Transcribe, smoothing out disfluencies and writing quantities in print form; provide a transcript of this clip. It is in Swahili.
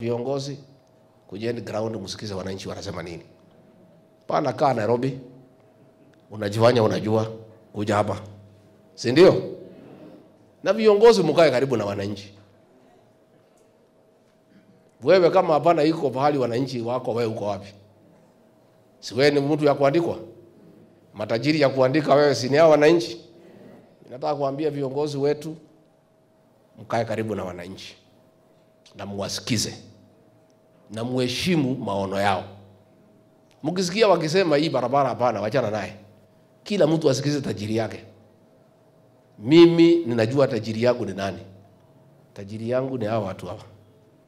Viongozi kujeni ground msikize wananchi wanasema nini. Pana kaa Nairobi unajifanya unajua kuja hapa. Si ndio? Na viongozi mkae karibu na wananchi. Wewe kama hapana iko pahali wananchi wako, wewe uko wapi? Si wewe ni mtu ya kuandikwa? Matajiri ya kuandika wewe si ni hao wananchi? Nataka kuambia viongozi wetu mkae karibu na wananchi na muwasikize na muheshimu maono yao. Mkisikia wakisema hii barabara hapana, wachana naye. Kila mtu asikize tajiri yake. Mimi ninajua tajiri yangu ni nani. Tajiri yangu ni hao watu hapa.